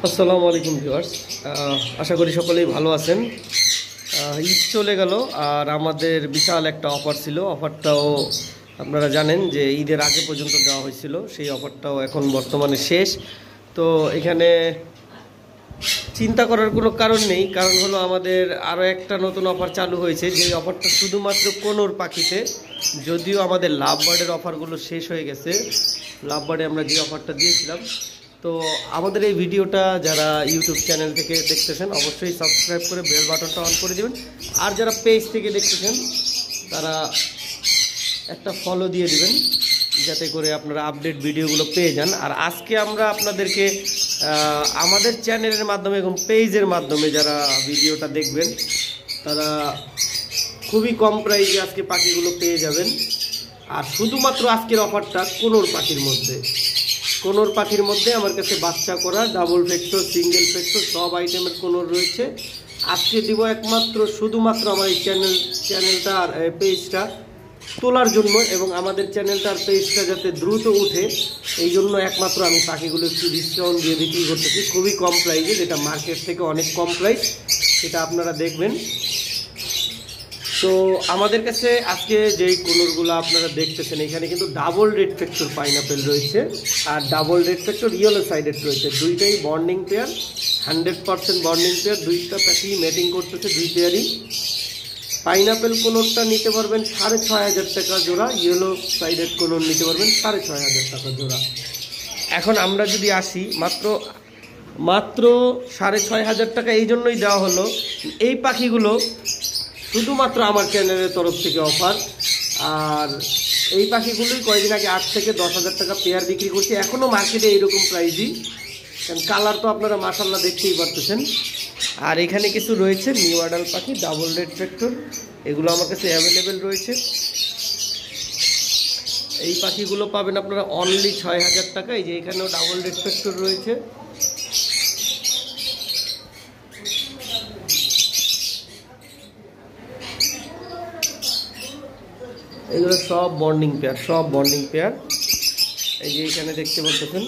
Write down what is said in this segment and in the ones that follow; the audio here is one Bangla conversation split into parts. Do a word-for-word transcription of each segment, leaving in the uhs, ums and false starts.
আসসালামু আলাইকুম ভিউয়ার্স, আশা করি সকলেই ভালো আছেন। ঈদ চলে গেল আর আমাদের বিশাল একটা অফার ছিল। অফারটাও আপনারা জানেন যে ঈদের আগে পর্যন্ত দেওয়া হয়েছিল, সেই অফারটাও এখন বর্তমানে শেষ। তো এখানে চিন্তা করার কোনো কারণ নেই, কারণ হলো আমাদের আরও একটা নতুন অফার চালু হয়েছে, যে অফারটা শুধুমাত্র কোনোর পাখিতে। যদিও আমাদের লাভ বার্ডের অফারগুলো শেষ হয়ে গেছে, লাভ বার্ডে আমরা যে অফারটা দিয়েছিলাম। তো আমাদের এই ভিডিওটা যারা ইউটিউব চ্যানেল থেকে দেখতেছেন অবশ্যই সাবস্ক্রাইব করে বেল বাটনটা অন করে দেবেন, আর যারা পেজ থেকে দেখতেছেন তারা একটা ফলো দিয়ে দিবেন, যাতে করে আপনারা আপডেট ভিডিওগুলো পেয়ে যান। আর আজকে আমরা আপনাদেরকে আমাদের চ্যানেলের মাধ্যমে এবং পেজের মাধ্যমে যারা ভিডিওটা দেখবেন তারা খুবই কম প্রাইসে আজকে পাখিগুলো পেয়ে যাবেন। আর শুধুমাত্র আজকের অফারটা কোনোর পাখির মধ্যে কোনোর পাখির মধ্যে আমার কাছে বাচ্চা করা ডাবল ফ্যাক্টর, সিঙ্গেল ফ্যাক্টর সব আইটেমের কোনোর রয়েছে। আজকে দিব একমাত্র শুধুমাত্র আমার এই চ্যানেল চ্যানেলটা আর পেজটা তোলার জন্য, এবং আমাদের চ্যানেলটার পেজটা যাতে দ্রুত উঠে এই জন্য একমাত্র আমি পাখিগুলো একটু ডিসকাউন্ট দিয়ে বিক্রি করতেছি খুবই কম প্রাইসে, যেটা মার্কেট থেকে অনেক কম প্রাইস, সেটা আপনারা দেখবেন। তো আমাদের কাছে আজকে যেই কোনোরগুলো আপনারা দেখতেছেন এখানে কিন্তু ডাবল রেড ফ্যাক্টর পাইনাপেল রয়েছে আর double red factor yellow sided রয়েছে, দুইটাই bonding pair, hundred percent bonding pair, দুইটা পাখি ম্যাটিং করতেছে দুই পেয়ারই। পাইনাপেল কোনোরটা নিতে পারবেন সাড়ে ছয় হাজার টাকা জোড়া, ইয়েলো সাইডেড কোনোর নিতে পারবেন সাড়ে ছয় হাজার টাকা জোড়া। এখন আমরা যদি আসি মাত্র মাত্র সাড়ে ছয় হাজার টাকা এই জন্যই দেওয়া হলো, এই পাখিগুলো শুধুমাত্র আমার চ্যানেলের তরফ থেকে অফার। আর এই পাখিগুলোই কয়েকদিন আগে আট থেকে দশ হাজার টাকা পেয়ার বিক্রি করছি, এখনও মার্কেটে এইরকম প্রাইসই, কারণ কালার তো আপনারা মাশাআল্লাহ দেখতেই পারতেছেন। আর এখানে কিছু রয়েছে নিউ অ্যাডাল্ট পাখি ডাবল রেড ফ্যাক্টর, এগুলো আমার কাছে অ্যাভেলেবেল রয়েছে। এই পাখিগুলো পাবেন আপনারা অনলি ছয় হাজার টাকা। এই যে এখানেও ডাবল রেড ফ্যাক্টর রয়েছে, এগুলো সব বন্ডিং পেয়ার, সব বন্ডিং পেয়ার। এই যে এখানে দেখতে পাচ্ছেন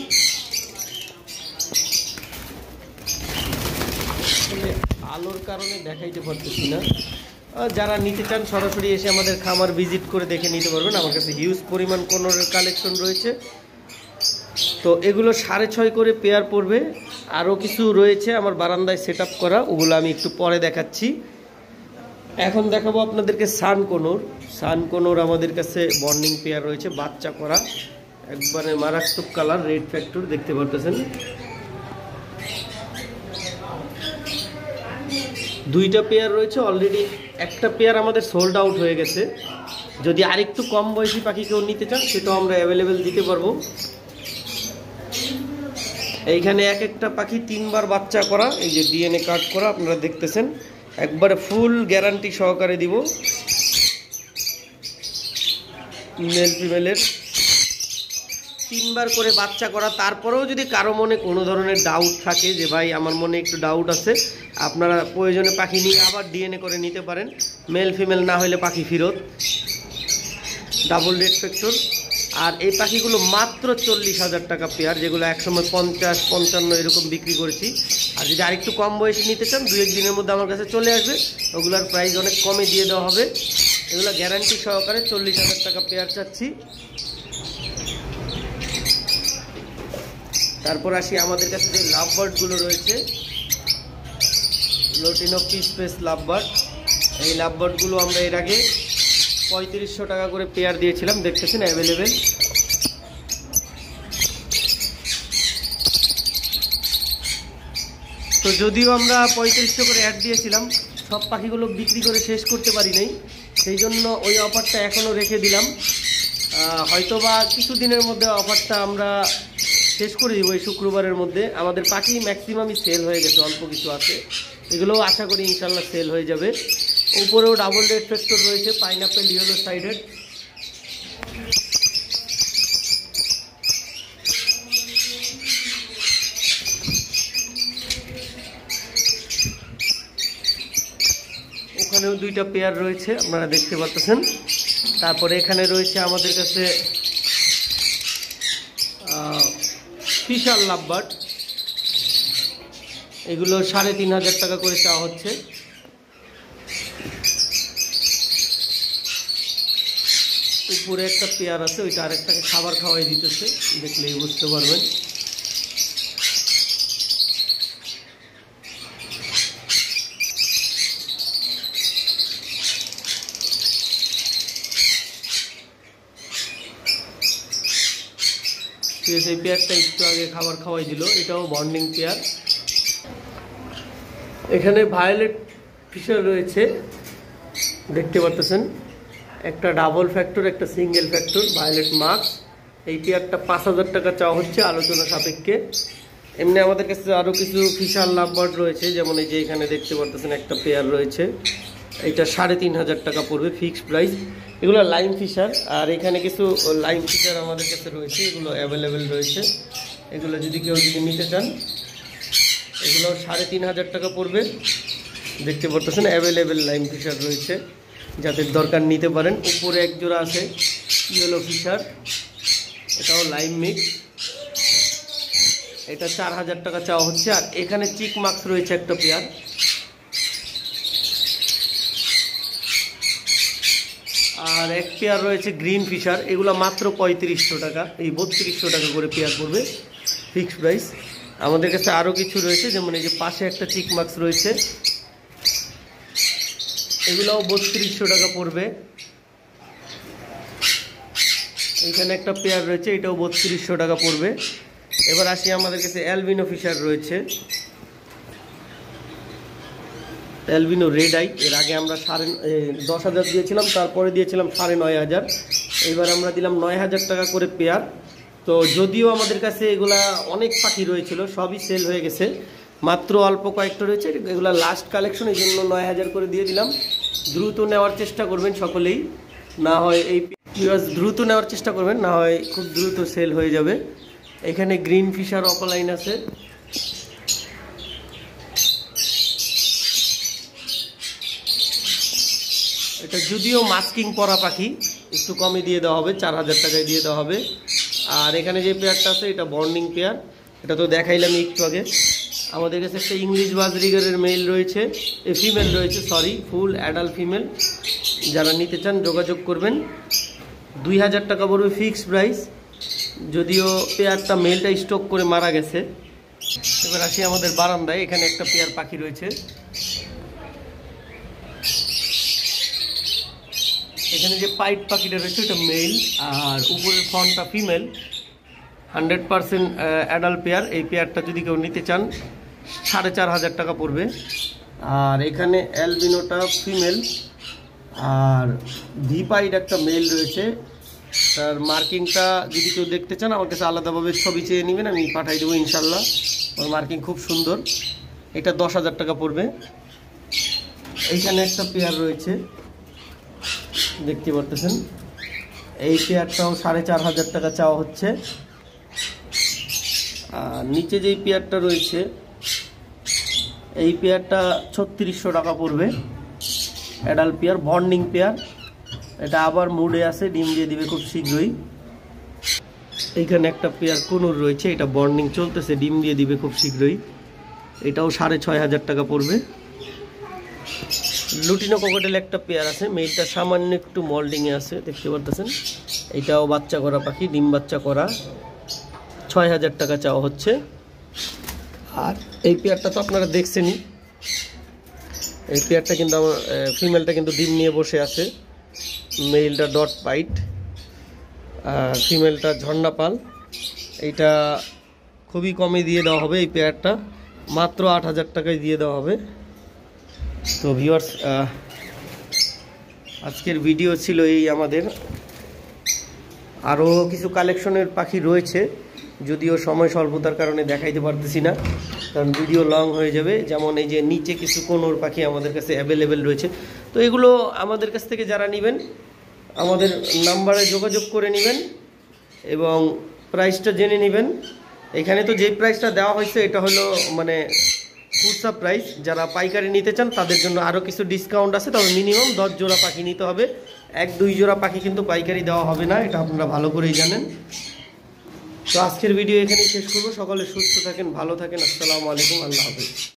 আলোর কারণে দেখাইতে পারতেছি না, যারা নিতে চান সরাসরি এসে আমাদের খামার ভিজিট করে দেখে নিতে পারবেন। আমার কাছে হিউজ পরিমাণ কোনোরের কালেকশন রয়েছে। তো এগুলো সাড়ে ছয় করে পেয়ার পড়বে। আরও কিছু রয়েছে আমার বারান্দায় সেট আপ করা, ওগুলো আমি একটু পরে দেখাচ্ছি। এখন দেখাবো আপনাদেরকে সান কোনোর। সান কোনোর আমাদের কাছে বন্ডিং পেয়ার রয়েছে, বাচ্চা করা, একবারে মারাত্মক কালার, রেড ফ্যাক্টর দেখতে পারতেছেন। দুইটা পেয়ার রয়েছে, অলরেডি একটা পেয়ার আমাদের সোল্ড আউট হয়ে গেছে। যদি আরেকটু কম বয়সী পাখি কেউ নিতে চান সেটাও আমরা অ্যাভেলেবেল দিতে পারবো। এইখানে এক একটা পাখি তিনবার বাচ্চা করা, এই যে ডিএনএ কার্ড করা আপনারা দেখতেছেন, একবারে ফুল গ্যারান্টি সহকারে দিব। মেল ফিমেলের তিনবার করে বাচ্চা করা। তারপরেও যদি কারো মনে কোনো ধরনের ডাউট থাকে যে ভাই আমার মনে একটু ডাউট আছে, আপনারা প্রয়োজনে পাখি নিয়ে আবার ডিএনএ করে নিতে পারেন, মেল ফিমেল না হলে পাখি ফেরত। Double red factor. আর এই পাখিগুলো মাত্র চল্লিশ হাজার টাকা পেয়ার, যেগুলো একসময় পঞ্চাশ পঞ্চান্ন এরকম বিক্রি করেছি। আর যদি আরেকটু কম বয়সে নিতে চান দু এক দিনের মধ্যে আমার কাছে চলে আসবে, ওগুলোর প্রাইস অনেক কমে দিয়ে দেওয়া হবে। এগুলো গ্যারান্টি সহকারে চল্লিশ হাজার টাকা পেয়ার চাচ্ছি। তারপর আসি আমাদের কাছে যে লাভ বার্ডগুলো রয়েছে, লোটিনো পিস পেস লাভ বার্ড। এই লাভ বার্ডগুলো আমরা এর আগে পঁয়ত্রিশশো টাকা করে পেয়ার দিয়েছিলাম, দেখতেছেন অ্যাভেলেবেল। তো যদিও আমরা পঁয়ত্রিশশো করে অ্যাড দিয়েছিলাম, সব পাখিগুলো বিক্রি করে শেষ করতে পারি নাই, সেই জন্য ওই অফারটা এখনও রেখে দিলাম। হয়তোবা কিছুদিনের মধ্যে অফারটা আমরা শেষ করে দিব, এই শুক্রবারের মধ্যে। আমাদের পাখি ম্যাক্সিমামই সেল হয়ে গেছে, অল্প কিছু আছে, এগুলোও আশা করি ইনশাল্লাহ সেল হয়ে যাবে। উপরেও ডাবল রেড ফ্যাক্টর রয়েছে, পাইনাপেল ইয়েলো সাইডেড। ওখানেও দুইটা পেয়ার রয়েছে আপনারা দেখতে পাচ্ছেন। তারপরে এখানে রয়েছে আমাদের কাছে ফিশার লাভবার্ড, এগুলো সাড়ে তিন হাজার টাকা করে চাওয়া হচ্ছে। উপরে একটা পেয়ার আছে, ওইটা আরেকটাকে খাবার খাওয়াই দিতেছে, দেখলেই বুঝতে পারবেন। এই পেয়ারটা একটু আগে খাবার খাওয়াই দিল, এটাও বন্ডিং পেয়ার। এখানে ভায়োলেট ফিশার রয়েছে, দেখতে পাচ্ছেন, একটা ডাবল ফ্যাক্টর একটা সিঙ্গেল ফ্যাক্টর ভায়োলেট মার্কস। এই পেয়ারটা পাঁচ হাজার টাকা চাওয়া হচ্ছে আলোচনা সাপেক্ষে। এমনি আমাদের কাছে আরও কিছু ফিশার লাভবার্ড রয়েছে, যেমন এই যে এখানে দেখতে পাচ্ছেন একটা পেয়ার রয়েছে, এইটা সাড়ে তিন হাজার টাকা পড়বে ফিক্সড প্রাইস। এগুলো লাইম ফিশার, আর এখানে কিছু লাইম ফিশার আমাদের কাছে রয়েছে, এগুলো অ্যাভেলেবেল রয়েছে। এগুলো যদি কেউ যদি নিতে চান, এগুলো সাড়ে তিন হাজার টাকা পড়বে। দেখতে পাচ্ছেন অ্যাভেলেবেল লাইম ফিশার রয়েছে, যাদের দরকার নিতে পারেন। উপরে এক জোড়া আছে ইয়েলো ফিশার, এটাও লাইম মিক্স, এটা চার হাজার টাকা চাওয়া হচ্ছে। আর এখানে চিক মার্কস রয়েছে একটা পেয়ার, আর এক পেয়ার রয়েছে গ্রিন ফিশার, এগুলো মাত্র পঁয়ত্রিশশো টাকা, এই বত্রিশশো টাকা করে পেয়ার পড়বে ফিক্সড প্রাইস। আমাদের কাছে আরও কিছু রয়েছে, যেমন এই যে পাশে একটা চিক মার্কস রয়েছে, এগুলোও বত্রিশশো টাকা পড়বে। এখানে একটা পেয়ার রয়েছে, এটাও বত্রিশশো টাকা পড়বে। এবার আসি, আমাদের কাছে অ্যালবিনো ফিশার রয়েছে, অ্যালবিনো রেড আই। এর আগে আমরা সাড়ে দশ হাজার দিয়েছিলাম, তারপরে দিয়েছিলাম সাড়ে নয় হাজার, এবার আমরা দিলাম নয় হাজার টাকা করে পেয়ার। তো যদিও আমাদের কাছে এগুলা অনেক পাখি রয়েছিল, সবই সেল হয়ে গেছে, মাত্র অল্প কয়েকটা রয়েছে, এগুলা লাস্ট কালেকশন, এই জন্য নয় হাজার করে দিয়ে দিলাম। দ্রুত নেওয়ার চেষ্টা করবেন সকলেই, না হয় এই দ্রুত নেওয়ার চেষ্টা করবেন, না হয় খুব দ্রুত সেল হয়ে যাবে। এখানে গ্রিন ফিশার অফলাইন আছে, এটা যদিও মাস্কিং করা পাখি, একটু কমে দিয়ে দেওয়া হবে, চার হাজার টাকায় দিয়ে দেওয়া হবে। আর এখানে যে পেয়ারটা আছে, এটা বন্ডিং পেয়ার, এটা তো দেখাইলাম একটু আগে। আমাদের কাছে একটা ইংলিশ বাজরিগারের মেল রয়েছে, এ ফিমেল রয়েছে, সরি ফুল অ্যাডাল্ট ফিমেল। যারা নিতে চান যোগাযোগ করবেন। দুই হাজার টাকা পড়বে ফিক্সড প্রাইস, যদিও পেয়ারটা মেলটা স্টক করে মারা গেছে। এবার আসি আমাদের বারান্দায়, এখানে একটা পেয়ার পাখি রয়েছে, এখানে যে পাইট পাখিটা রয়েছে ওটা মেল, আর উপরের ফনটা female, hundred percent adult pair. এই পেয়ারটা যদি কেউ নিতে চান সাড়ে চার হাজার টাকা পড়বে। আর এখানে অ্যালবিনোটা ফিমেল, আর ভি পাইট একটা মেল রয়েছে, তার মার্কিংটা যদি কেউ দেখতে চান আমার কাছে আলাদাভাবে ছবি চেয়ে নেবেন, আমি পাঠাই দেবো ইনশাল্লাহ। ওর মার্কিং খুব সুন্দর, এটা দশ হাজার টাকা পড়বে। এইখানে একটা পেয়ার রয়েছে, দেখতে পারতেছেন, এই পেয়ারটাও সাড়ে চার হাজার টাকা চাওয়া হচ্ছে। আর নিচে যেই পেয়ারটা রয়েছে, এই পেয়ারটা ছত্রিশশো টাকা পড়বে, অ্যাডাল্ট পেয়ার, বন্ডিং পেয়ার। এটা আবার মুডে আছে, ডিম দিয়ে দিবে খুব শীঘ্রই। এইখানে একটা পেয়ার কুনুর রয়েছে, এটা বন্ডিং চলতেছে, ডিম দিয়ে দিবে খুব শীঘ্রই, এটাও সাড়ে ছয় হাজার টাকা পড়বে। লুটিনো কোকোটেল একটা পেয়ার আছে, মেয়েটা সামান্য একটু মল্ডিংয়ে আছে, দেখতে পারতেছেন, এটাও বাচ্চা করা পাখি, ডিম বাচ্চা করা, ছয় হাজার টাকা চাওয়া হচ্ছে। আর এই পেয়ারটা তো আপনারা দেখছেনই, এই পেয়ারটা কিন্তু আমার ফিমেলটা কিন্তু ডিম নিয়ে বসে আছে, মেলটা ডট পাইট, আর ফিমেলটা ঝর্ণা পাল। এইটা খুবই কমে দিয়ে দেওয়া হবে, এই পেয়ারটা মাত্র আট হাজার টাকায় দিয়ে দেওয়া হবে। তো ভিউয়ার্স, আজকের ভিডিও ছিল এই। আমাদের আরও কিছু কালেকশনের পাখি রয়েছে, যদিও সময় স্বল্পতার কারণে দেখাইতে পারতেছি না, কারণ ভিডিও লং হয়ে যাবে। যেমন এই যে নিচে কিছু কোনোর পাখি আমাদের কাছে অ্যাভেলেবেল রয়েছে, তো এগুলো আমাদের কাছ থেকে যারা নেবেন আমাদের নাম্বারে যোগাযোগ করে নেবেন এবং প্রাইসটা জেনে নেবেন। এখানে তো যে প্রাইসটা দেওয়া হয়েছে এটা হলো মানে খুচরা প্রাইস, যারা পাইকারি নিতে চান তাদের জন্য আরও কিছু ডিসকাউন্ট আছে, তবে মিনিমাম দশ জোড়া পাখি নিতে হবে, এক দুই জোড়া পাখি কিন্তু পাইকারি দেওয়া হবে না, এটা আপনারা ভালো করেই জানেন। তো আজকের ভিডিও এখানেই শেষ করবো। সকলে সুস্থ থাকেন, ভালো থাকেন, আসসালামু আলাইকুম, আল্লাহ হাফেজ।